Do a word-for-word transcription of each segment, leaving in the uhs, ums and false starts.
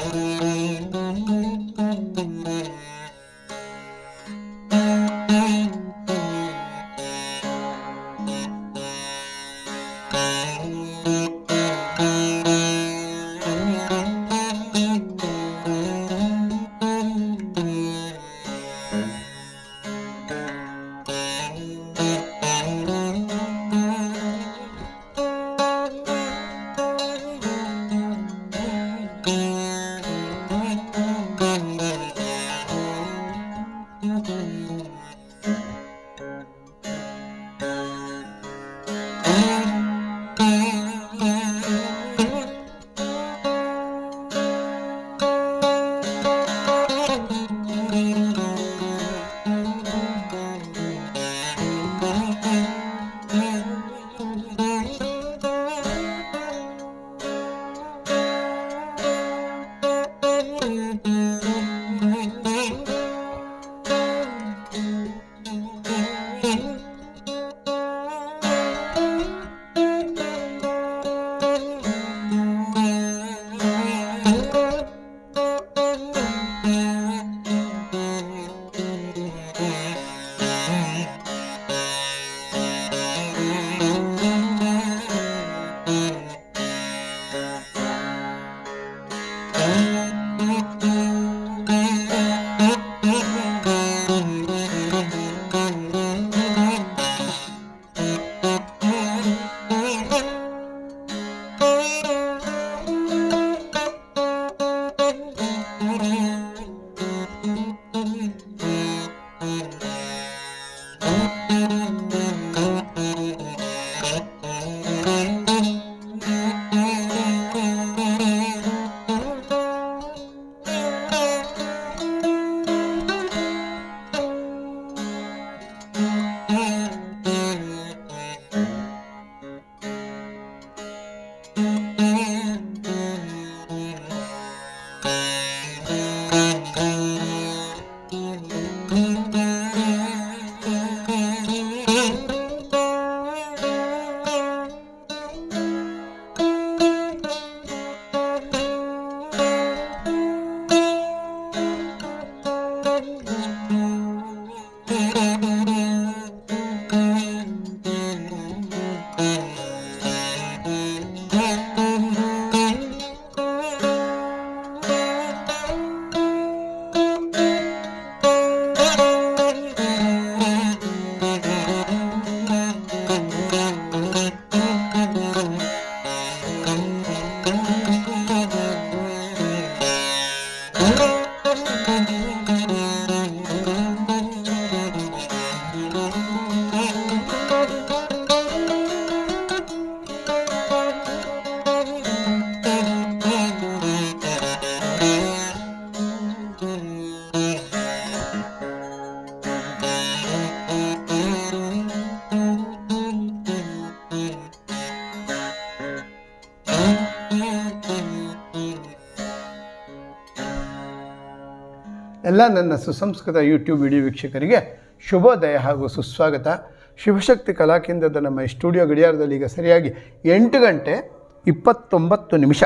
ಎಲ್ಲ ನನ್ನ ಸುಸಂಸ್ಕೃತ ಯೂಟ್ಯೂಬ್ ವಿಡಿಯೋ ವೀಕ್ಷಕರಿಗೆ ಶುಭೋದಯ ಹಾಗೂ ಸುಸ್ವಾಗತ. ಶಿವಶಕ್ತಿ ಕಲಾಕೇಂದ್ರದ ನಮ್ಮ ಸ್ಟುಡಿಯೋ ಗಡಿಯಾರದಲ್ಲಿ ಈಗ ಸರಿಯಾಗಿ ಎಂಟು ಗಂಟೆ ಇಪ್ಪತ್ತೊಂಬತ್ತು ನಿಮಿಷ.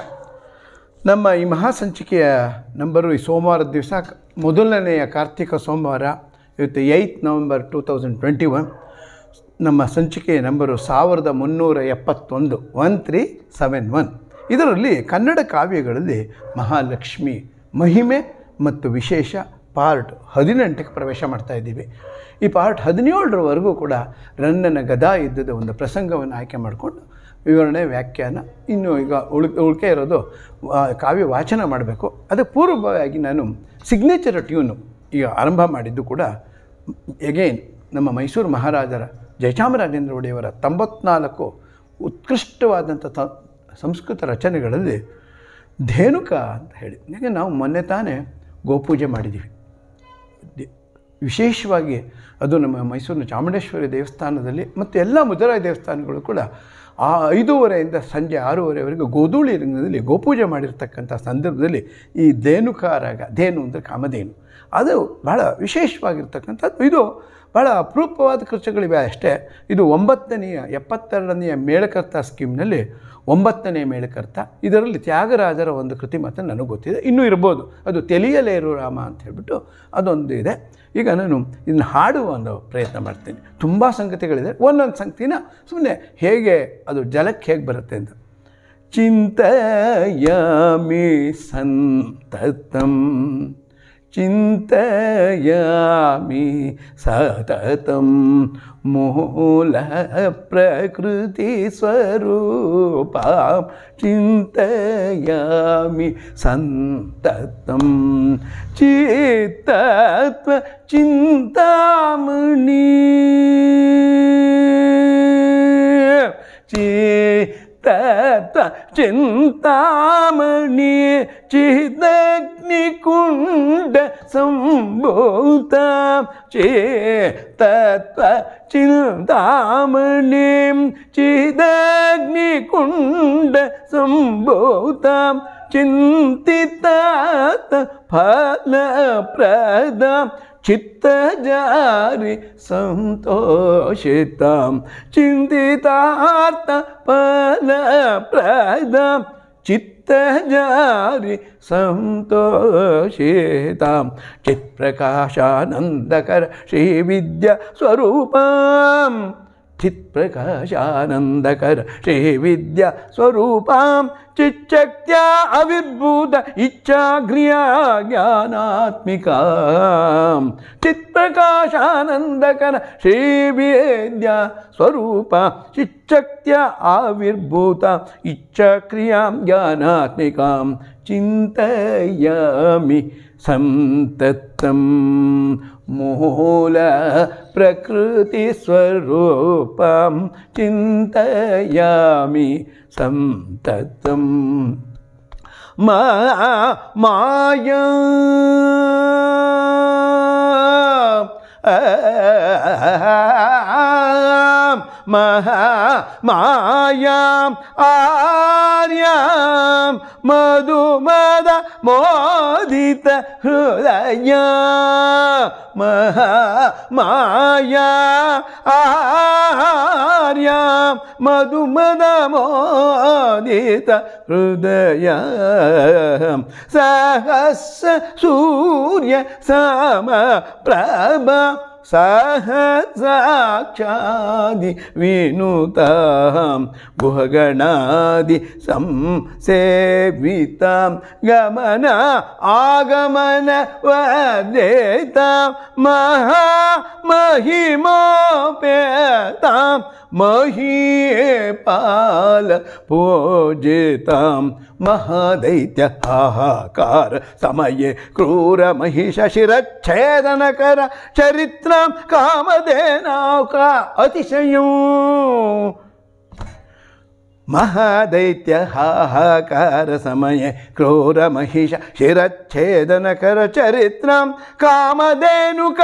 ನಮ್ಮ ಈ ಮಹಾಸಂಚಿಕೆಯ ನಂಬರು ಈ ಸೋಮವಾರದ ದಿವಸ ಮೊದಲನೆಯ ಕಾರ್ತಿಕ ಸೋಮವಾರ, ಇವತ್ತು eighth November two thousand twenty one. ನಮ್ಮ ಸಂಚಿಕೆಯ ನಂಬರು ಸಾವಿರದ ಮುನ್ನೂರ ಎಪ್ಪತ್ತೊಂದು ಒನ್ ತ್ರೀ ಸೆವೆನ್ ಒನ್. ಇದರಲ್ಲಿ ಕನ್ನಡ ಕಾವ್ಯಗಳಲ್ಲಿ ಮಹಾಲಕ್ಷ್ಮಿ ಮಹಿಮೆ ಮತ್ತು ವಿಶೇಷ ಪಾರ್ಟ್ ಹದಿನೆಂಟಕ್ಕೆ ಪ್ರವೇಶ ಮಾಡ್ತಾ ಇದ್ದೀವಿ. ಈ ಪಾರ್ಟ್ ಹದಿನೇಳರವರೆಗೂ ಕೂಡ ರನ್ನನ ಗದಾ ಯುದ್ಧದ ಒಂದು ಪ್ರಸಂಗವನ್ನು ಆಯ್ಕೆ ಮಾಡಿಕೊಂಡು ವಿವರಣೆ, ವ್ಯಾಖ್ಯಾನ, ಇನ್ನು ಈಗ ಉಳ್ ಉಳ್ಕೆ ಇರೋದು ಕಾವ್ಯ ವಾಚನ ಮಾಡಬೇಕು. ಅದಕ್ಕೆ ಪೂರ್ವವಾಗಿ ನಾನು ಸಿಗ್ನೇಚರ್ ಟ್ಯೂನು ಈಗ ಆರಂಭ ಮಾಡಿದ್ದು ಕೂಡ ಎಗೇನ್ ನಮ್ಮ ಮೈಸೂರು ಮಹಾರಾಜರ ಜಯಚಾಮರಾಜೇಂದ್ರ ಒಡೆಯವರ ತೊಂಬತ್ನಾಲ್ಕು ಉತ್ಕೃಷ್ಟವಾದಂಥ ತ ಸಂಸ್ಕೃತ ರಚನೆಗಳಲ್ಲಿ ಧೇನುಕ ಅಂತ ಹೇಳಿ, ಈಗ ನಾವು ಮೊನ್ನೆ ತಾನೇ ಗೋಪೂಜೆ ಮಾಡಿದ್ದೀವಿ. ವಿಶೇಷವಾಗಿ ಅದು ನಮ್ಮ ಮೈಸೂರಿನ ಚಾಮುಂಡೇಶ್ವರಿ ದೇವಸ್ಥಾನದಲ್ಲಿ ಮತ್ತು ಎಲ್ಲ ಮುಜರಾಯಿ ದೇವಸ್ಥಾನಗಳು ಕೂಡ ಆ ಐದೂವರೆಯಿಂದ ಸಂಜೆ ಆರೂವರೆವರೆಗೂ ಗೋಧೂಳಿ ರಂಗದಲ್ಲಿ ಗೋಪೂಜೆ ಮಾಡಿರ್ತಕ್ಕಂಥ ಸಂದರ್ಭದಲ್ಲಿ ಈ ಧೇನುಕ ರಾಗ, ಧೇನು ಅಂದರೆ ಕಾಮಧೇನು, ಅದು ಭಾಳ ವಿಶೇಷವಾಗಿರ್ತಕ್ಕಂಥದ್ದು. ಇದು ಭಾಳ ಅಪರೂಪವಾದ ಕೃತಿಗಳಿವೆ ಅಷ್ಟೇ. ಇದು ಒಂಬತ್ತನೆಯ ಎಪ್ಪತ್ತೆರಡನೆಯ ಮೇಳಕರ್ತ ಸ್ಕೀಮ್ನಲ್ಲಿ ಒಂಬತ್ತನೇ ಮೇಳಕರ್ತ. ಇದರಲ್ಲಿ ತ್ಯಾಗರಾಜರ ಒಂದು ಕೃತಿ ಮಾತ್ರ ನನಗೆ ಗೊತ್ತಿದೆ, ಇನ್ನೂ ಇರ್ಬೋದು, ಅದು ತಿಳಿಯಲೇರು ರಾಮ ಅಂತ ಹೇಳ್ಬಿಟ್ಟು ಅದೊಂದು ಇದೆ. ಈಗ ನಾನು ಇದನ್ನು ಹಾಡುವ ಒಂದು ಪ್ರಯತ್ನ ಮಾಡ್ತೀನಿ. ತುಂಬ ಸಂಗತಿಗಳಿದೆ, ಒಂದೊಂದು ಸಂಗತಿನ ಸುಮ್ಮನೆ ಹೇಗೆ ಅದು ಜಲಕ್ಕೆ ಹೇಗೆ ಬರುತ್ತೆ ಅಂತ. ಚಿಂತಯಾಮಿ ಸಂತತಂ ಚಿಂತಯಾಮಿ ಸತತಂ ಮೂಲ ಪ್ರಕೃತಿ ಸ್ವರೂಪಂ ಚಿಂತಯಾಮಿ ಸಂತತಂ ಚಿತ್ತತ್ವ ಚಿಂತಾಮಣಿ ಚಿತ್ತತ್ವ ಚಿಂತಾಮಣಿ ಚಿದಗ್ನಿಕುಂಡ ಸಂಭೂತ ಚಿತ್ತತ್ವ ಚಿಂತಾಮಣಿ ಚಿದಗ್ನಿಕುಂಡ ಸಂಭೂತ ಚಿಂತಿತಾತ ಫಲಪ್ರದ ಚಿತ್ತಜಾರಿ ಸಂತೋಷಿತಾಂ ಚಿಂತಿತಾರ್ಥ ಫಲಪ್ರದ ಚಿತ್ತಜಾರಿ ಸಂತೋಷಿತಾಂ ಚಿತ್ಪ್ರಕಾಶಾನಂದಕರ ಶ್ರೀವಿದ್ಯಾ ಸ್ವರೂಪಂ ಚಿತ್ಪ್ರಕಾಶಾನಂದಕರ ಶ್ರೀವಿದ್ಯಾ ಸ್ವರೂಪಂ ಚಿಚ್ಚಕ್ತ್ಯ ಅವಿರ್ಭೂತ ಇಚ್ಛಾಗ್ರಿಯಾ ಜ್ಞಾನಾತ್ಮಿಕಾಂ ಚಿತ್ಪ್ರಕಾಶಾನಂದಕರ ಶ್ರೀವಿದ್ಯಾ ಸ್ವರೂಪ ಚಿಚ್ಚಕ್ತ್ಯ ಆವಿರ್ಭೂತ ಇಚ್ಛಾಕ್ರಿಯಾಂ ಜ್ಞಾನಾತ್ಮಿಕಾಂ ಚಿಂತಯಾಮಿ ಸಂತತಂ ಮೂಲ ಪ್ರಕೃತಿ ಸ್ವರೂಪಂ ಚಿಂತಯಾಮಿ ಸಂತತಂ ಮಾ ಮಾಯಾ ಮಹಾ ಮಾಯಾಂ ಆರ್ಯಾಂ ಮಧುಮದ ಮೋದಿತ ಹೃದಯ ಮಹಾ ಮಾಯಾ ಆರ್ಯಾಂ ಮಧುಮದ ಮೋದಿತ ಹೃದಯ ಸಹಸ್ರ ಸೂರ್ಯ ಸಮ ಪ್ರಭ ಸಹಸಾಕ್ಷಾದಿ ವಿನುತಾಂ ಗುಹಗಣಾದಿ ಸಂಸೇವಿತಾಂ ಗಮನ ಆಗಮನ ವದೇತಾಂ ಮಹಾ ಮಹಿಮೋಪೇತಾಂ ಮಹೀಪಾಲ ಪೂಜಿತಾಂ ಮಹಾದೈತ್ಯ ಹಾಹಾಕಾರ ಸಮಯೇ ಕ್ರೂರ ಮಹಿಷ ಶಿರಚ್ಛೇದನಕರ ಚರಿತ್ರಂ ಕಾಮಧೇನೌಕ ಅತಿಶಯಂ ಮಹಾದೈತ್ಯ ಹಾಹಾಕಾರ ಸಮಯೇ ಕ್ರೂರ ಮಹಿಷ ಶಿರಚ್ಛೇದನಕರ ಚರಿತ್ರಂ ಕಾಮಧೇನುಕ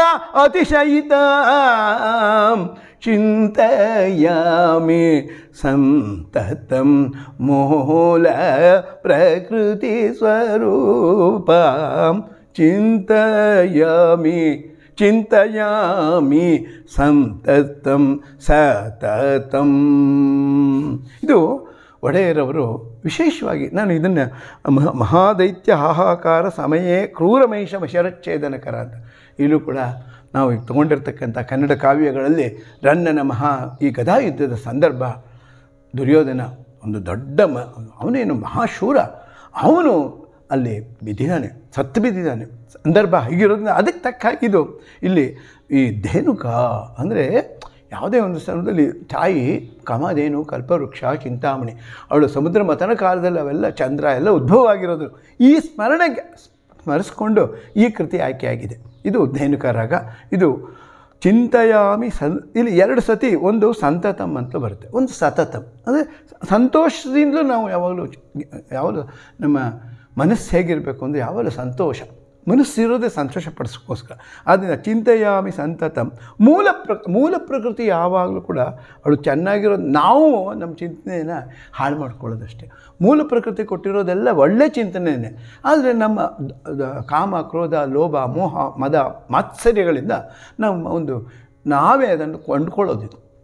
ಅತಿಶಯಿತಾಂ ಚಿಂತಯಾಮಿ ಸಂತತಂ ಮೂಲ ಪ್ರಕೃತಿ ಸ್ವರೂಪಂ ಚಿಂತಯಾಮಿ ಚಿಂತಯಾಮಿ ಸಂತತಂ ಸತತಂ. ಇದು ಒಡೆಯರವರು ವಿಶೇಷವಾಗಿ ನಾನು ಇದನ್ನು ಮಹಾದೈತ್ಯ ಹಾಹಾಕಾರ ಸಮಯೇ ಕ್ರೂರಮಹಿಷ ಶರಚ್ಛೇದನಕರ ಅಂತ ಇಲ್ಲೂ ಕೂಡ ನಾವು ಈಗ ತೊಗೊಂಡಿರ್ತಕ್ಕಂಥ ಕನ್ನಡ ಕಾವ್ಯಗಳಲ್ಲಿ ರನ್ನನ ಮಹಾ ಈ ಗದಾಯುದ್ಧದ ಸಂದರ್ಭ, ದುರ್ಯೋಧನ ಒಂದು ದೊಡ್ಡ ಮ ಅವನೇನು ಮಹಾಶೂರ, ಅವನು ಅಲ್ಲಿ ಬಿದ್ದಿದ್ದಾನೆ, ಸತ್ತು ಬಿದ್ದಿದ್ದಾನೆ. ಸಂದರ್ಭ ಹೀಗಿರೋದ್ರಿಂದ ಅದಕ್ಕೆ ತಕ್ಕ ಹಾಕಿದ್ದು ಇಲ್ಲಿ ಈ ಧೇನುಕ ಅಂದರೆ ಯಾವುದೇ ಒಂದು ಸ್ಥಳದಲ್ಲಿ ತಾಯಿ ಕಾಮಧೇನು ಕಲ್ಪವೃಕ್ಷ ಚಿಂತಾಮಣಿ, ಅವಳು ಸಮುದ್ರ ಮಥನ ಕಾಲದಲ್ಲಿ ಅವೆಲ್ಲ ಚಂದ್ರ ಎಲ್ಲ ಉದ್ಭವ ಆಗಿರೋದು ಈ ಸ್ಮರಣೆಗೆ ಸ್ಮರಿಸ್ಕೊಂಡು ಈ ಕೃತಿ ಆಯ್ಕೆಯಾಗಿದೆ. ಇದು ಧೇನುಕ ರಾಗ. ಇದು ಚಿಂತಯಾಮಿ ಸನ್ ಇಲ್ಲಿ ಎರಡು ಸತಿ ಒಂದು ಸಂತತಂ ಅಂತ ಬರುತ್ತೆ, ಒಂದು ಸತತಂ ಅಂದರೆ ಸಂತೋಷದಿಂದಲೂ ನಾವು ಯಾವಾಗಲೂ ಯಾವಾಗಲೂ ನಮ್ಮ ಮನಸ್ಸು ಹೇಗಿರಬೇಕು ಅಂದರೆ ಯಾವಾಗಲೂ ಸಂತೋಷ, ಮನಸ್ಸಿರೋದೇ ಸಂತೋಷ ಪಡಿಸೋಕ್ಕೋಸ್ಕರ. ಆದ್ದರಿಂದ ಚಿಂತಯಾಮಿ ಸಂತತಂ ಮೂಲ ಪ್ರ ಮೂಲ ಪ್ರಕೃತಿ ಯಾವಾಗಲೂ ಕೂಡ ಅವಳು ಚೆನ್ನಾಗಿರೋದು, ನಾವು ನಮ್ಮ ಚಿಂತನೆಯನ್ನು ಹಾಳು ಮಾಡ್ಕೊಳ್ಳೋದಷ್ಟೇ. ಮೂಲ ಪ್ರಕೃತಿ ಕೊಟ್ಟಿರೋದೆಲ್ಲ ಒಳ್ಳೆ ಚಿಂತನೆಯೇ, ಆದರೆ ನಮ್ಮ ಕಾಮ ಕ್ರೋಧ ಲೋಭ ಮೋಹ ಮದ ಮಾತ್ಸರ್ಯಗಳಿಂದ ನಮ್ಮ ಒಂದು ನಾವೇ ಅದನ್ನು ಕೊಂಡ್ಕೊಳ್ಳೋದಿದು.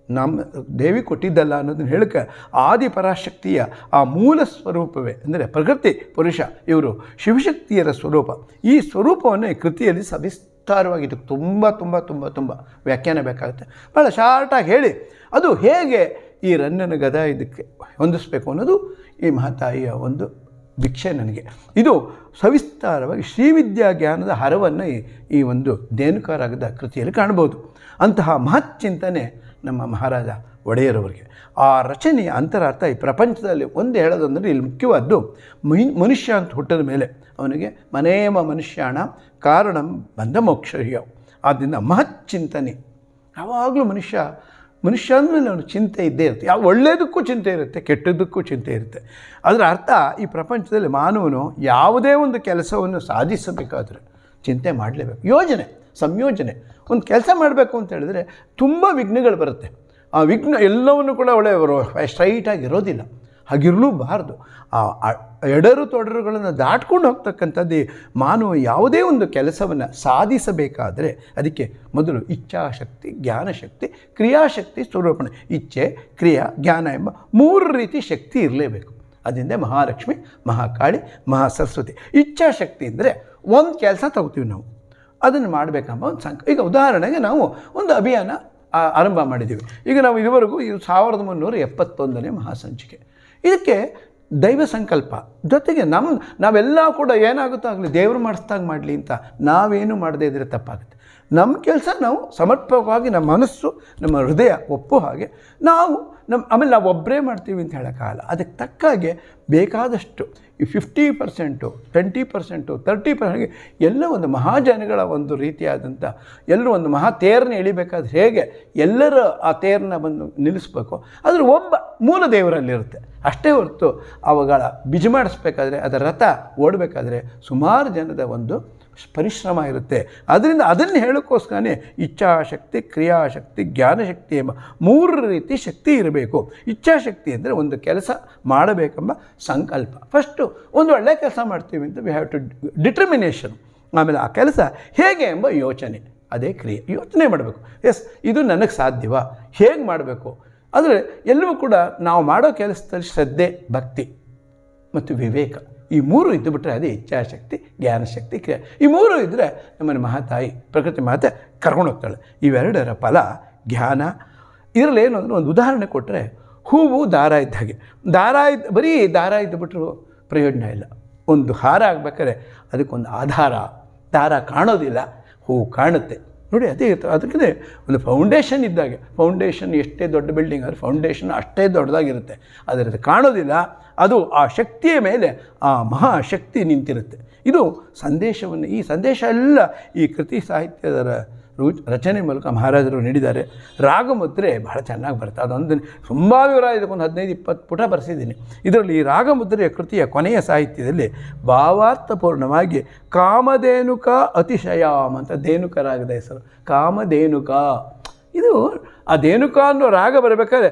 ನಮ್ಮ ದೇವಿ ಕೊಟ್ಟಿದ್ದಲ್ಲ ಅನ್ನೋದನ್ನು ಹೇಳಕ್ಕೆ ಆದಿಪರಾಶಕ್ತಿಯ ಆ ಮೂಲ ಸ್ವರೂಪವೇ ಅಂದರೆ ಪ್ರಕೃತಿ ಪುರುಷ ಇವರು ಶಿವಶಕ್ತಿಯರ ಸ್ವರೂಪ. ಈ ಸ್ವರೂಪವನ್ನು ಈ ಕೃತಿಯಲ್ಲಿ ಸವಿಸ್ತಾರವಾಗಿ ಇದಕ್ಕೆ ತುಂಬ ತುಂಬ ತುಂಬ ತುಂಬ ವ್ಯಾಖ್ಯಾನ ಬೇಕಾಗುತ್ತೆ. ಭಾಳ ಶಾರ್ಟಾಗಿ ಹೇಳಿ ಅದು ಹೇಗೆ ಈ ರನ್ನನ ಗದಾ ಇದಕ್ಕೆ ಹೊಂದಿಸ್ಬೇಕು ಅನ್ನೋದು ಈ ಮಹಾತಾಯಿಯ ಒಂದು ಭಿಕ್ಷೆ ನನಗೆ. ಇದು ಸವಿಸ್ತಾರವಾಗಿ ಶ್ರೀವಿದ್ಯಾ ಜ್ಞಾನದ ಹರವನ್ನು ಈ ಈ ಒಂದು ಧೇನುಕಾರಾಗದ ಕೃತಿಯಲ್ಲಿ ಕಾಣ್ಬೋದು. ಅಂತಹ ಮಹತ್ ಚಿಂತನೆ ನಮ್ಮ ಮಹಾರಾಜ ಒಡೆಯರವರಿಗೆ. ಆ ರಚನೆಯ ಅಂತರಾರ್ಥ ಈ ಪ್ರಪಂಚದಲ್ಲಿ ಒಂದು ಹೇಳೋದಂದರೆ ಇಲ್ಲಿ ಮುಖ್ಯವಾದ್ದು ಮನುಷ್ಯ ಅಂತ ಹುಟ್ಟಿದ ಮೇಲೆ ಅವನಿಗೆ ಮನೇಮ ಮನುಷ್ಯಾಣ ಕಾರಣಂ ಬಂಧ ಮೋಕ್ಷರ್ಯ. ಆದ್ದರಿಂದ ಮಹತ್ ಚಿಂತನೆ ಯಾವಾಗಲೂ ಮನುಷ್ಯ ಮನುಷ್ಯ ಅಂದಮೇಲೆ ಅವನು ಚಿಂತೆ ಇದ್ದೇ ಇರುತ್ತೆ. ಯಾವ ಒಳ್ಳೆಯದಕ್ಕೂ ಚಿಂತೆ ಇರುತ್ತೆ, ಕೆಟ್ಟದ್ದಕ್ಕೂ ಚಿಂತೆ ಇರುತ್ತೆ. ಅದರ ಅರ್ಥ ಈ ಪ್ರಪಂಚದಲ್ಲಿ ಮಾನವನು ಯಾವುದೇ ಒಂದು ಕೆಲಸವನ್ನು ಸಾಧಿಸಬೇಕಾದ್ರೆ ಚಿಂತೆ ಮಾಡಲೇಬೇಕು. ಯೋಜನೆ ಸಂಯೋಜನೆ ಒಂದು ಕೆಲಸ ಮಾಡಬೇಕು ಅಂತ ಹೇಳಿದ್ರೆ ತುಂಬ ವಿಘ್ನಗಳು ಬರುತ್ತೆ. ಆ ವಿಘ್ನ ಎಲ್ಲವನ್ನು ಕೂಡ ಒಳ್ಳೆಯವರು ಸ್ಟ್ರೈಟಾಗಿ ಇರೋದಿಲ್ಲ, ಹಾಗಿರಲೂಬಾರ್ದು. ಆ ಎಡರು ತೊಡರುಗಳನ್ನು ದಾಟ್ಕೊಂಡು ಹೋಗ್ತಕ್ಕಂಥದ್ದು ಮಾನವ ಯಾವುದೇ ಒಂದು ಕೆಲಸವನ್ನು ಸಾಧಿಸಬೇಕಾದರೆ ಅದಕ್ಕೆ ಮೊದಲು ಇಚ್ಛಾಶಕ್ತಿ, ಜ್ಞಾನಶಕ್ತಿ, ಕ್ರಿಯಾಶಕ್ತಿ ಸ್ವರೂಪಣೆ. ಇಚ್ಛೆ, ಕ್ರಿಯಾ, ಜ್ಞಾನ ಎಂಬ ಮೂರು ರೀತಿ ಶಕ್ತಿ ಇರಲೇಬೇಕು. ಅದರಿಂದ ಮಹಾಲಕ್ಷ್ಮಿ, ಮಹಾಕಾಳಿ, ಮಹಾಸರಸ್ವತಿ. ಇಚ್ಛಾಶಕ್ತಿ ಅಂದರೆ ಒಂದು ಕೆಲಸ ತಗೋತೀವಿ ನಾವು, ಅದನ್ನು ಮಾಡಬೇಕೆಂಬ ಒಂದು ಸಂಕ. ಈಗ ಉದಾಹರಣೆಗೆ ನಾವು ಒಂದು ಅಭಿಯಾನ ಆರಂಭ ಮಾಡಿದ್ದೀವಿ. ಈಗ ನಾವು ಇದುವರೆಗೂ ಇದು ಸಾವಿರದ ಮುನ್ನೂರ ಎಪ್ಪತ್ತೊಂದನೇ ಮಹಾಸಂಚಿಕೆ. ಇದಕ್ಕೆ ದೈವ ಸಂಕಲ್ಪ ಜೊತೆಗೆ ನಮ್ಮ ನಾವೆಲ್ಲ ಕೂಡ ಏನಾಗುತ್ತೋ ಆಗಲಿ ದೇವರು ಮಾಡಿಸ್ದಾಗ ಮಾಡಲಿ ಅಂತ ನಾವೇನು ಮಾಡದೇ ಇದ್ದರೆ ತಪ್ಪಾಗುತ್ತೆ. ನಮ್ಮ ಕೆಲಸ ನಾವು ಸಮರ್ಪಕವಾಗಿ ನಮ್ಮ ಮನಸ್ಸು ನಮ್ಮ ಹೃದಯ ಒಪ್ಪೋ ಹಾಗೆ ನಾವು ನಮ್ಮ ಆಮೇಲೆ ನಾವು ಒಬ್ಬರೇ ಮಾಡ್ತೀವಿ ಅಂತ ಹೇಳೋಕ್ಕಾಗಲ್ಲ. ಅದಕ್ಕೆ ತಕ್ಕಾಗೆ ಬೇಕಾದಷ್ಟು ಈ fifty percent twenty percent thirty ಪರ್ಸೆಂಟ್ಗೆ ಎಲ್ಲ ಒಂದು ಮಹಾಜನಗಳ ಒಂದು ರೀತಿಯಾದಂಥ ಎಲ್ಲರೂ ಒಂದು ಮಹಾ ತೇರನ್ನ ಎಳಿಬೇಕಾದ್ರೆ ಹೇಗೆ ಎಲ್ಲರ ಆ ತೇರನ್ನ ಬಂದು ನಿಲ್ಲಿಸ್ಬೇಕು, ಅದರ ಒಬ್ಬ ಮೂಲ ದೇವರಲ್ಲಿರುತ್ತೆ ಅಷ್ಟೇ ಹೊರತು ಅವುಗಳ ಬಿಜಿ ಮಾಡಿಸ್ಬೇಕಾದ್ರೆ ಅದರ ರಥ ಓಡಬೇಕಾದ್ರೆ ಸುಮಾರು ಜನದ ಒಂದು ಪರಿಶ್ರಮ ಇರುತ್ತೆ. ಅದರಿಂದ ಅದನ್ನು ಹೇಳೋಕ್ಕೋಸ್ಕರನೇ ಇಚ್ಛಾಶಕ್ತಿ, ಕ್ರಿಯಾಶಕ್ತಿ, ಜ್ಞಾನಶಕ್ತಿ ಎಂಬ ಮೂರು ರೀತಿ ಶಕ್ತಿ ಇರಬೇಕು. ಇಚ್ಛಾಶಕ್ತಿ ಅಂದರೆ ಒಂದು ಕೆಲಸ ಮಾಡಬೇಕೆಂಬ ಸಂಕಲ್ಪ. ಫಸ್ಟು ಒಂದು ಒಳ್ಳೆಯ ಕೆಲಸ ಮಾಡ್ತೀವಿ ಅಂತ ವಿ ಹ್ಯಾವ್ ಟು ಡಿಟರ್ಮಿನೇಷನ್. ಆಮೇಲೆ ಆ ಕೆಲಸ ಹೇಗೆ ಎಂಬ ಯೋಚನೆ, ಅದೇ ಕ್ರಿಯೆ. ಯೋಚನೆ ಮಾಡಬೇಕು, ಎಸ್ ಇದು ನನಗೆ ಸಾಧ್ಯವಾ, ಹೇಗೆ ಮಾಡಬೇಕು. ಆದರೆ ಎಲ್ಲವೂ ಕೂಡ ನಾವು ಮಾಡೋ ಕೆಲಸದಲ್ಲಿ ಶ್ರದ್ಧೆ, ಭಕ್ತಿ ಮತ್ತು ವಿವೇಕ ಈ ಮೂರು ಇದ್ದು ಬಿಟ್ಟರೆ ಅದೇ ಇಚ್ಛಾಶಕ್ತಿ, ಜ್ಞಾನಶಕ್ತಿ, ಕ್ರಿಯೆ. ಈ ಮೂರು ಇದ್ದರೆ ನಮ್ಮನ್ನು ಮಹಾತಾಯಿ ಪ್ರಕೃತಿ ಮಾತೆ ಕರ್ಕೊಂಡು ಹೋಗ್ತಾಳೆ. ಇವೆರಡರ ಫಲ ಜ್ಞಾನ. ಇದರಲ್ಲಿ ಏನು ಅಂದರೆ ಒಂದು ಉದಾಹರಣೆ ಕೊಟ್ಟರೆ ಹೂವು ದಾರ ಇದ್ದ ಹಾಗೆ. ದಾರ ಇದ್ದು ಬರೀ ದಾರ ಇದ್ದುಬಿಟ್ರೂ ಪ್ರಯೋಜನ ಇಲ್ಲ. ಒಂದು ಹಾರ ಆಗಬೇಕಾದ್ರೆ ಅದಕ್ಕೊಂದು ಆಧಾರ, ದಾರ ಕಾಣೋದಿಲ್ಲ, ಹೂವು ಕಾಣುತ್ತೆ ನೋಡಿ. ಅದೇ ಅದಕ್ಕೆ ಒಂದು ಫೌಂಡೇಶನ್ ಇದ್ದಾಗೆ. ಫೌಂಡೇಶನ್ ಎಷ್ಟೇ ದೊಡ್ಡ ಬಿಲ್ಡಿಂಗ್ ಆದರೆ ಫೌಂಡೇಶನ್ ಅಷ್ಟೇ ದೊಡ್ಡದಾಗಿರುತ್ತೆ, ಅದರದ್ದು ಕಾಣೋದಿಲ್ಲ. ಅದು ಆ ಶಕ್ತಿಯ ಮೇಲೆ ಆ ಮಹಾಶಕ್ತಿ ನಿಂತಿರುತ್ತೆ. ಇದು ಸಂದೇಶವನ್ನು ಈ ಸಂದೇಶ ಎಲ್ಲ ಈ ಕೃತಿ ಸಾಹಿತ್ಯದ ರೂ ರಚನೆ ಮೂಲಕ ಮಹಾರಾಜರು ನೀಡಿದ್ದಾರೆ. ರಾಗಮುದ್ರೆ ಬಹಳ ಚೆನ್ನಾಗಿ ಬರುತ್ತೆ. ಅದೊಂದು ತುಂಬ ವಿವರ, ಇದಕ್ಕೊಂದು ಹದಿನೈದು ಇಪ್ಪತ್ತು ಪುಟ ಬರೆಸಿದ್ದೀನಿ. ಇದರಲ್ಲಿ ಈ ರಾಗಮುದ್ರೆಯ ಕೃತಿಯ ಕೊನೆಯ ಸಾಹಿತ್ಯದಲ್ಲಿ ಭಾವಾರ್ಥಪೂರ್ಣವಾಗಿ ಕಾಮಧೇನುಕ ಅತಿಶಯಾಮ್ ಅಂತ ಧೇನುಕರಾಗದ ಹೆಸರು ಕಾಮಧೇನುಕ. ಇದು ಆ ಧೇನುಕ ಅನ್ನೋ ರಾಗ ಬರಬೇಕಾದ್ರೆ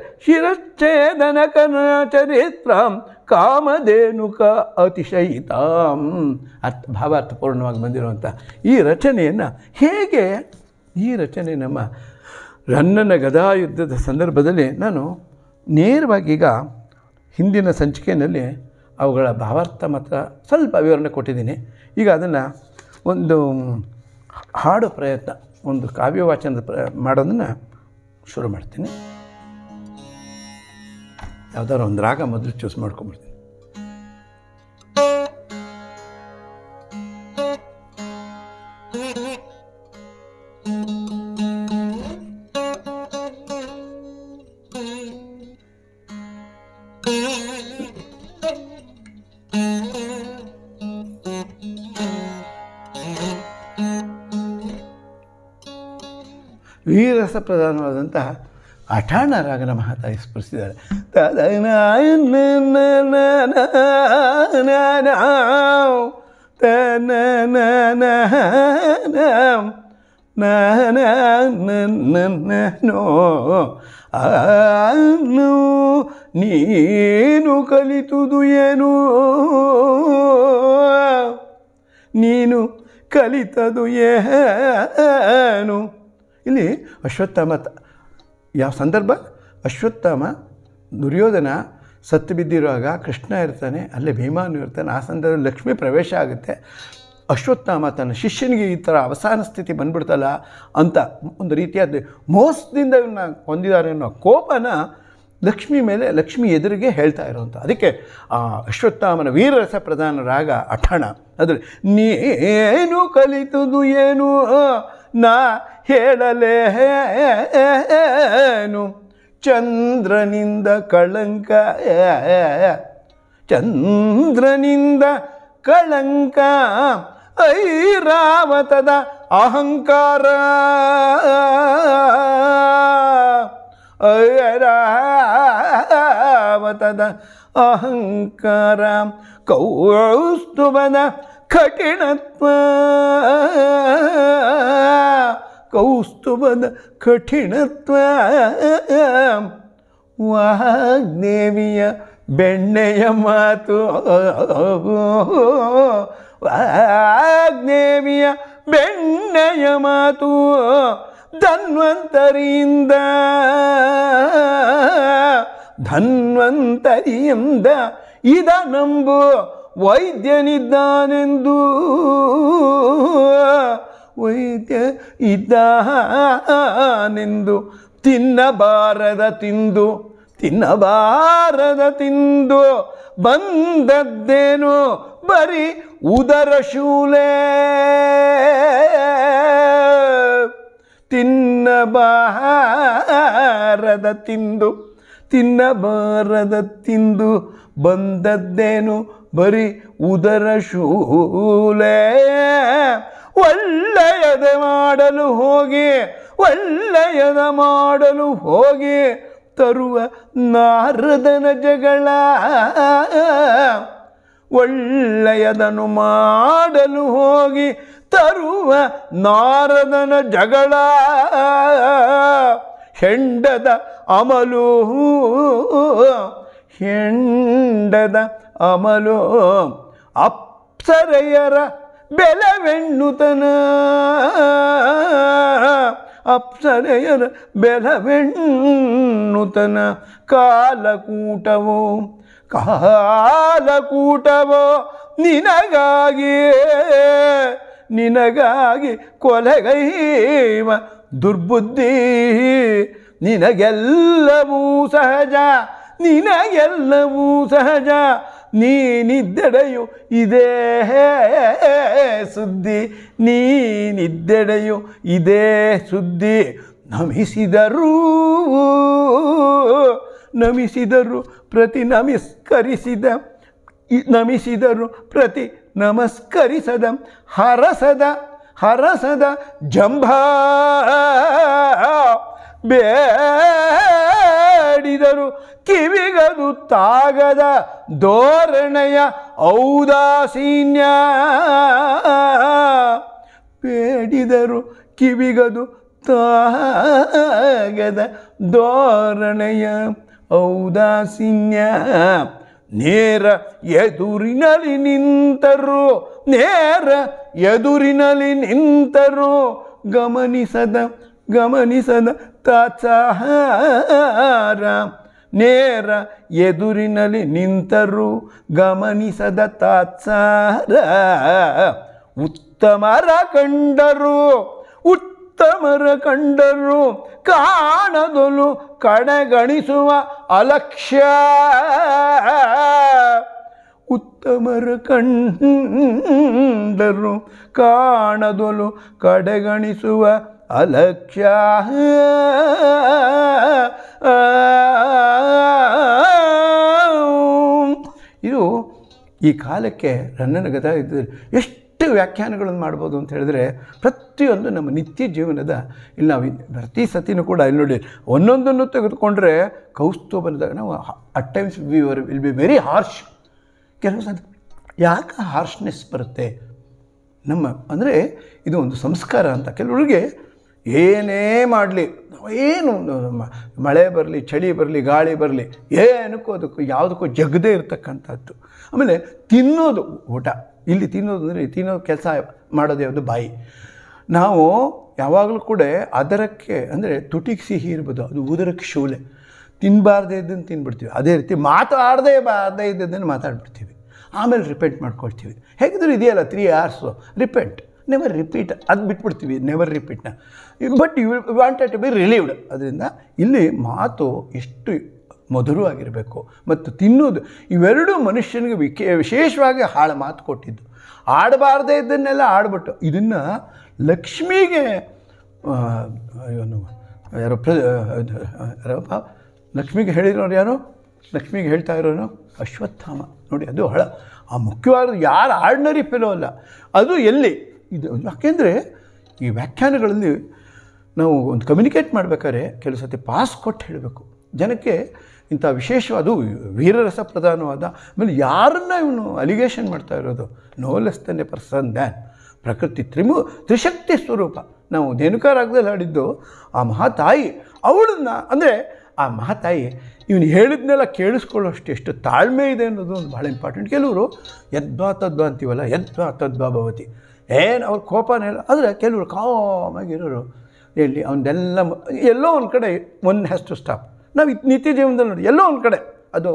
ಶಿರಚ್ಛೇದನಕನ ಚರಿತ್ರಂ ಕಾಮಧೇನುಕ ಅತಿಶಯಿತಾಂ ಅರ್ಥ ಭಾವಾರ್ಥಪೂರ್ಣವಾಗಿ ಬಂದಿರುವಂಥ ಈ ರಚನೆಯನ್ನು ಹೇಗೆ ಈ ರಚನೆ ನಮ್ಮ ರನ್ನನ ಗದಾಯುದ್ಧದ ಸಂದರ್ಭದಲ್ಲಿ ನಾನು ನೇರವಾಗಿ ಈಗ ಹಿಂದಿನ ಸಂಚಿಕೆಯಲ್ಲಿ ಅವುಗಳ ಭಾವಾರ್ಥ ಮಾತ್ರ ಸ್ವಲ್ಪ ವಿವರಣೆ ಕೊಟ್ಟಿದ್ದೀನಿ. ಈಗ ಅದನ್ನು ಒಂದು ಹಾಡು ಪ್ರಯತ್ನ, ಒಂದು ಕಾವ್ಯವಾಚನದ ಪ್ರ ಮಾಡೋದನ್ನು ಶುರು ಮಾಡ್ತೀನಿ. ಯಾವುದಾದ್ರು ಒಂದು ರಾಗ ಮೊದಲು ಚೂಸ್ ಮಾಡ್ಕೊಂಡ್ಬಿಡ್ತೀನಿ. ವೀರಸ ಪ್ರಧಾನವಾದಂತಹ ಅಠಾಣ ರಾಗನ ಮಹಾತಾಯಿ ಸ್ಪರಿಸಿದ್ದಾರೆ. ನೀನು ಕಲಿತುದು ಏನು, ನೀನು ಕಲಿತದು ಏನು. ಇಲ್ಲಿ ಅಶ್ವತ್ಥಾಮ ಯಾವ ಸಂದರ್ಭ? ಅಶ್ವತ್ಥಾಮ ದುರ್ಯೋಧನ ಸತ್ತು ಬಿದ್ದಿರುವಾಗ ಕೃಷ್ಣ ಇರ್ತಾನೆ, ಅಲ್ಲೇ ಭೀಮಾನು ಇರ್ತಾನೆ. ಆ ಸಂದರ್ಭದಲ್ಲಿ ಲಕ್ಷ್ಮೀ ಪ್ರವೇಶ ಆಗುತ್ತೆ. ಅಶ್ವತ್ಥಾಮ ತನ್ನ ಶಿಷ್ಯನಿಗೆ ಈ ಥರ ಅವಸಾನ ಸ್ಥಿತಿ ಬಂದ್ಬಿಡ್ತಲ್ಲ ಅಂತ ಒಂದು ರೀತಿಯಾದ ಮೋಸದಿಂದ ಇವನ್ನ ಹೊಂದಿದ್ದಾರೆ ಅನ್ನೋ ಕೋಪನ ಲಕ್ಷ್ಮಿ ಮೇಲೆ, ಲಕ್ಷ್ಮಿ ಎದುರಿಗೆ ಹೇಳ್ತಾ ಇರೋವಂಥ. ಅದಕ್ಕೆ ಆ ಅಶ್ವತ್ಥಾಮನ ವೀರರಸ ಪ್ರಧಾನ ರಾಗ ಅಠಾಣ. ಅದ್ರ ನೀನು ಕಲಿತುದು ಏನು ನಾ ಹೇಳಲೇನು, ಚಂದ್ರನಿಂದ ಕಳಂಕ ಚಂದ್ರನಿಂದ ಕಳಂಕ ಐರಾವತದ ಅಹಂಕಾರ, ಐರಾವತದ ಅಹಂಕಾರ, ಕೌಸ್ತುಭದ ಕಠಿಣತ್ವ, ಕೌಸ್ತುಭದ ಕಠಿಣತ್ವ, ವಾಗ್ದೇವಿಯ ಬೆಣ್ಣೆಯ ಮಾತು, ವಾಗ್ದೇವಿಯ ಬೆಣ್ಣೆಯ ಮಾತು, ಧನ್ವಂತರಿಯಿಂದ ಧನ್ವಂತರಿಯಿಂದ ಇದ ನಂಬು ವೈದ್ಯನಿದ್ದಾನೆಂದು, ವೈದ್ಯ ಇದ್ದಾನೆಂದು, ತಿನ್ನಬಾರದ ತಿಂದು ತಿನ್ನಬಾರದ ತಿಂದು ಬಂದದ್ದೇನು ಬರೀ ಉದರ ಶೂಲೆ, ತಿನ್ನಬಾರದ ತಿಂದು ತಿನ್ನಬಾರದ ತಿಂದು ಬಂದದ್ದೇನು ಬರೀ ಉದರ ಶೂಲೆ. ಒಳ್ಳೆಯದ ಮಾಡಲು ಹೋಗಿ ಒಳ್ಳೆಯದ ಮಾಡಲು ಹೋಗಿ ತರುವ ನಾರದನ ಜಗಳ, ಒಳ್ಳೆಯದನ್ನು ಮಾಡಲು ಹೋಗಿ ತರುವ ನಾರದನ ಜಗಳ, ಹೆಂಡದ ಅಮಲು ಹೆಂಡದ ಅಮಲು, ಅಪ್ಸರೆಯರ ಬೆಲವೆಣ್ಣುತನ, ಅಪ್ಸರೆಯರ ಬೆಲವೆಣ್ಣುತನ, ಕಾಲಕೂಟವೋ ಕಾಲಕೂಟವೋ ನಿನಗಾಗಿ ನಿನಗಾಗಿ ಕೊಲೆಗೈವ ದುರ್ಬುದ್ಧಿ, ನಿನಗೆಲ್ಲವೂ ಸಹಜ ನಿನಗೆಲ್ಲವೂ ಸಹಜ, ನೀನಿದ್ದೆಡೆಯು ಇದೇ ಸುದ್ದಿ, ನೀನಿದ್ದೆಡೆಯು ಇದೇ ಸುದ್ದಿ. ನಮಿಸಿದರು ನಮಿಸಿದರು ಪ್ರತಿ ನಮಸ್ಕರಿಸಿದ, ನಮಿಸಿದರು ಪ್ರತಿ ನಮಸ್ಕರಿಸದ, ಹರಸದ ಹರಸದ ಜಂಭ, ಬೇಡಿದರು ಕಿವಿಗದು ತಾಗದ ಧೋರಣೆಯ ಔದಾಸೀನ್ಯ, ಬೇಡಿದರು ಕಿವಿಗದು ತಾಗದ ಧೋರಣೆಯ ಔದಾಸೀನ್ಯ. ನೇರ ಎದುರಿನಲ್ಲಿ ನಿಂತರು ನೇರ ಎದುರಿನಲ್ಲಿ ನಿಂತರು ಗಮನಿಸದ ಗಮನಿಸದ ತಾತ್ಸಾರ, ನೇರ ಎದುರಿನಲ್ಲಿ ನಿಂತರು ಗಮನಿಸದ ತಾತ್ಸಾರ. ಉತ್ತಮರ ಕಂಡರು ಉತ್ತಮರ ಕಂಡರು ಕಾಣದಲು ಕಡೆಗಣಿಸುವ ಅಲಕ್ಷ್ಯ, ಉತ್ತಮರ ಕಂಡರು ಕಾಣದಲು ಕಡೆಗಣಿಸುವ ಅಲಕ್ಷ್ಯ. ಇದು ಈ ಕಾಲಕ್ಕೆ ರನ್ನನ ಗದ ಎಷ್ಟು ವ್ಯಾಖ್ಯಾನಗಳನ್ನು ಮಾಡ್ಬೋದು ಅಂತ ಹೇಳಿದ್ರೆ, ಪ್ರತಿಯೊಂದು ನಮ್ಮ ನಿತ್ಯ ಜೀವನದ ಇಲ್ಲಿ ನಾವು ಪ್ರತಿ ಸತಿನೂ ಕೂಡ ಇಲ್ಲಿ ನೋಡಿ ಒಂದೊಂದನ್ನು ತೆಗೆದುಕೊಂಡ್ರೆ ಕೌಸ್ತುಭನದಾಗ ನಾವು at times we were will be very harsh. ಕೆಲವು ಸಲ ಯಾಕೆ ಹಾರ್ಶ್ನೆಸ್ ಬರುತ್ತೆ ನಮ್ಮ ಅಂದರೆ ಇದು ಒಂದು ಸಂಸ್ಕಾರ ಅಂತ. ಕೆಲವರಿಗೆ ಏನೇ ಮಾಡಲಿ, ಏನು ಮಳೆ ಬರಲಿ ಚಳಿ ಬರಲಿ ಗಾಳಿ ಬರಲಿ ಏನಕ್ಕೂ ಅದಕ್ಕೂ ಯಾವುದಕ್ಕೂ ಜಗದೇ ಇರತಕ್ಕಂಥದ್ದು. ಆಮೇಲೆ ತಿನ್ನೋದು ಊಟ, ಇಲ್ಲಿ ತಿನ್ನೋದು ಅಂದರೆ ತಿನ್ನೋ ಕೆಲಸ ಮಾಡೋದು ಯಾವುದು ಬಾಯಿ. ನಾವು ಯಾವಾಗಲೂ ಕೂಡ ಅದರಕ್ಕೆ ಅಂದರೆ ತುಟಿಗೆ ಸಿಹಿ ಇರ್ಬೋದು, ಅದು ಉದರಕ್ಕೆ ಶೂಲೆ. ತಿನ್ನಬಾರ್ದೇ ಇದ್ದನ್ನು ತಿನ್ಬಿಡ್ತೀವಿ. ಅದೇ ರೀತಿ ಮಾತಾಡದೇ ಬಾರದೇ ಇದ್ದದ್ದನ್ನು ಮಾತಾಡ್ಬಿಡ್ತೀವಿ. ಆಮೇಲೆ ರಿಪೀಟ್ ಮಾಡ್ಕೊಳ್ತೀವಿ. ಹೇಗಿದ್ರು ಇದೆಯಲ್ಲ three hours repeat, never repeat, ಅದು ಬಿಟ್ಬಿಡ್ತೀವಿ ನೆವರ್ ರಿಪೀಟ್ನ. But you wanted to be relieved. ಅದರಿಂದ ಇಲ್ಲಿ ಮಾತು ಎಷ್ಟು ಮಧುರವಾಗಿರಬೇಕು ಮತ್ತು ತಿನ್ನೋದು, ಇವೆರಡೂ ಮನುಷ್ಯನಿಗೆ ವಿಕೆ ವಿಶೇಷವಾಗಿ ಹಾಳು ಮಾತು ಕೊಟ್ಟಿದ್ದು. ಆಡಬಾರ್ದೇ ಇದ್ದನ್ನೆಲ್ಲ ಆಡ್ಬಿಟ್ಟು ಇದನ್ನು ಲಕ್ಷ್ಮಿಗೆ ಇವನು ಯಾರೋ ಪ್ರ ಯಾರಪ್ಪ ಲಕ್ಷ್ಮಿಗೆ ಹೇಳಿರೋರು ಯಾರು? ಲಕ್ಷ್ಮಿಗೆ ಹೇಳ್ತಾ ಇರೋನು ಅಶ್ವತ್ಥಾಮ. ನೋಡಿ, ಅದು ಹಳ ಆ ಮುಖ್ಯವಾದ ಯಾರು ಆರ್ಡಿನರಿ ಫೆಲೋ ಅಲ್ಲ. ಅದು ಎಲ್ಲಿ ಇದು ಯಾಕೆಂದರೆ ಈ ವ್ಯಾಖ್ಯಾನಗಳಲ್ಲಿ ನಾವು ಒಂದು ಕಮ್ಯುನಿಕೇಟ್ ಮಾಡಬೇಕಾದ್ರೆ ಕೆಲವು ಸತಿ ಪಾಸ್ ಕೊಟ್ಟು ಹೇಳಬೇಕು ಜನಕ್ಕೆ. ಇಂಥ ವಿಶೇಷವಾದ ವೀರರಸ ಪ್ರಧಾನವಾದ ಆಮೇಲೆ ಯಾರನ್ನ ಇವನು ಅಲಿಗೇಷನ್ ಮಾಡ್ತಾ ಇರೋದು, no less than a person than ಪ್ರಕೃತಿ ತ್ರಿಮು ತ್ರಿಶಕ್ತಿ ಸ್ವರೂಪ. ನಾವು ಧೇನುಕಾರಾಗದಲ್ಲಿ ಹಾಡಿದ್ದು ಆ ಮಹಾತಾಯಿ, ಅವಳನ್ನ ಅಂದರೆ ಆ ಮಹಾತಾಯಿ ಇವನು ಹೇಳಿದ್ನೆಲ್ಲ ಕೇಳಿಸ್ಕೊಳ್ಳೋಷ್ಟು ಎಷ್ಟು ತಾಳ್ಮೆ ಇದೆ ಅನ್ನೋದು ಒಂದು ಭಾಳ ಇಂಪಾರ್ಟೆಂಟ್. ಕೆಲವರು ಯದ್ವಾ ತದ್ವಾ ಅಂತೀವಲ್ಲ, ಯದ್ವಾ ತದ್ವಾ ಭವತಿ, ಏನು ಅವ್ರ ಕೋಪನೇ ಇಲ್ಲ. ಆದರೆ ಕೆಲವರು ಕಾಮಾಗಿರೋರು ಎಲ್ಲಿ ಅವನ್ನೆಲ್ಲ ಎಲ್ಲೋ ಒಂದು ಕಡೆ ಒನ್ ಹ್ಯಾಸ್ ಟು ಸ್ಟಾಪ್. ನಾವು ನಿತ್ಯ ಜೀವನದಲ್ಲಿ ನೋಡಿ ಎಲ್ಲೋ ಒಂದು ಕಡೆ ಅದು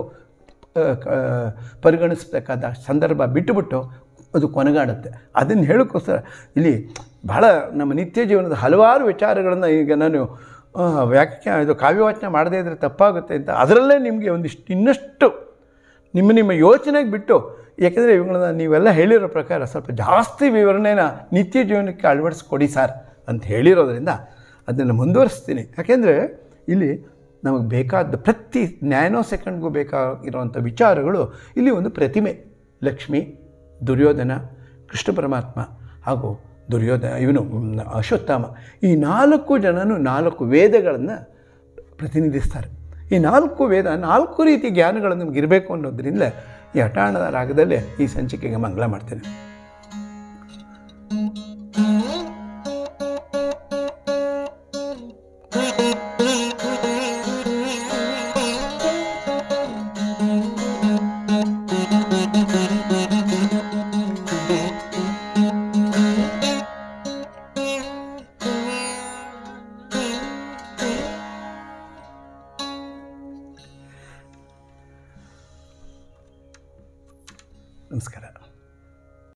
ಪರಿಗಣಿಸಬೇಕಾದ ಸಂದರ್ಭ ಬಿಟ್ಟುಬಿಟ್ಟು ಅದು ಕೊನೆಗಾಡುತ್ತೆ. ಅದನ್ನು ಹೇಳೋಕ್ಕೋಸ್ಕರ ಇಲ್ಲಿ ಭಾಳ ನಮ್ಮ ನಿತ್ಯ ಜೀವನದ ಹಲವಾರು ವಿಚಾರಗಳನ್ನು ಈಗ ನಾನು ವ್ಯಾಖ್ಯಾ ಇದು ಕಾವ್ಯವಾಚನೆ ಮಾಡದೇ ಇದ್ದರೆ ತಪ್ಪಾಗುತ್ತೆ ಅಂತ ಅದರಲ್ಲೇ ನಿಮಗೆ ಒಂದಿಷ್ಟು ಇನ್ನಷ್ಟು ನಿಮ್ಮ ನಿಮ್ಮ ಯೋಚನೆಗೆ ಬಿಟ್ಟು, ಯಾಕೆಂದರೆ ಇವುಗಳನ್ನ ನೀವೆಲ್ಲ ಹೇಳಿರೋ ಪ್ರಕಾರ ಸ್ವಲ್ಪ ಜಾಸ್ತಿ ವಿವರಣೆನ ನಿತ್ಯ ಜೀವನಕ್ಕೆ ಅಳವಡಿಸ್ಕೊಡಿ ಸರ್ ಅಂತ ಹೇಳಿರೋದ್ರಿಂದ ಅದನ್ನು ಮುಂದುವರಿಸ್ತೀನಿ. ಯಾಕೆಂದರೆ ಇಲ್ಲಿ ನಮಗೆ ಬೇಕಾದ ಪ್ರತಿ ನ್ಯಾನೋ ಸೆಕೆಂಡ್ಗೂ ಬೇಕಾಗಿರುವಂಥ ವಿಚಾರಗಳು ಇಲ್ಲಿ ಒಂದು ಪ್ರತಿಮೆ. ಲಕ್ಷ್ಮಿ, ದುರ್ಯೋಧನ, ಕೃಷ್ಣ ಪರಮಾತ್ಮ ಹಾಗೂ ದುರ್ಯೋಧನ ಇವನು ಅಶ್ವತ್ಥಾಮ, ಈ ನಾಲ್ಕು ಜನನು ನಾಲ್ಕು ವೇದಗಳನ್ನು ಪ್ರತಿನಿಧಿಸ್ತಾರೆ. ಈ ನಾಲ್ಕು ವೇದ ನಾಲ್ಕು ರೀತಿ ಜ್ಞಾನಗಳು ನಮಗಿರಬೇಕು ಅನ್ನೋದ್ರಿಂದ ಈ ಹಠಾಣದ ರಾಗದಲ್ಲೇ ಈ ಸಂಚಿಕೆಗೆ ಮಂಗಳ ಮಾಡ್ತೇನೆ.